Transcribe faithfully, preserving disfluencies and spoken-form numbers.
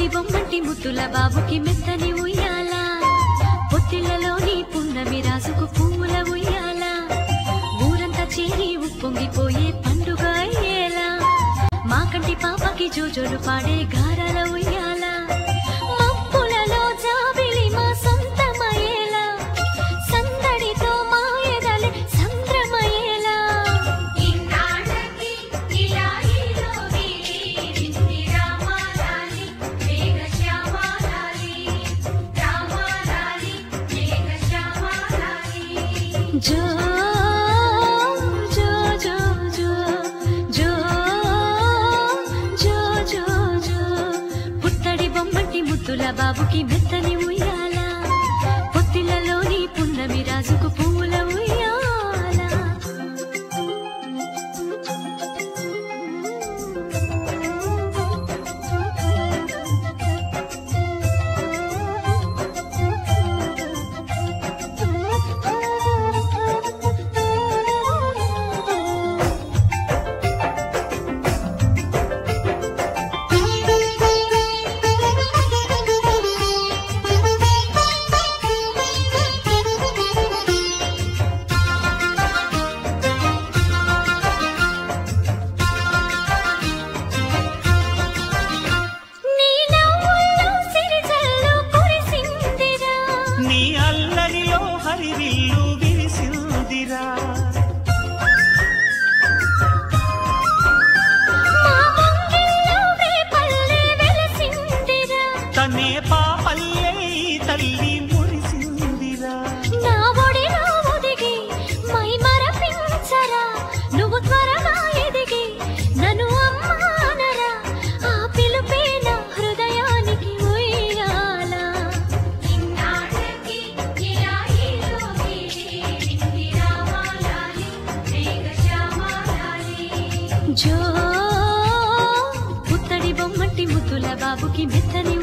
బొమ్మంటి ముద్దుల బాబుకి మెత్తని ఉయ్యాల, పొత్తిళ్లలోని పున్నమి రాసుకు పువ్వుల ఉయ్యాల, ఊరంతా చేరి ఉప్పొంగిపోయే పండుగ అయ్యేలా, మా కంటి పాపకి జోజోలు పాడే గారాల ఉయ్యాల, మబ్బులలో జాబిలి మా సొంతమయ్యేలా, సందడితో మా ఎదలే సంద్రమయ్యేలా. జో జో జో జో జో జో జో జో పుత్తడి బొమ్మటి ముద్దుల బాబుకి మెత్తని ఉయ్యాల, పొత్తిళ్లలోని పున్నమి రాజుకు పువ్వుల ఉయ్యాల. తనే పాపల్లే తల్లి మురిసిందిరా, నా ఒడిలో ఒదిగి మై మరపించరా, నువ్వు త్వరగా ఎదిగి నన్ను అమ్మానరా, ఆ పిలుపే నా హృదయానికి ఉయ్యాల. జో పుత్తడి బొమ్మటి ముద్దుల బాబుకి మెత్తని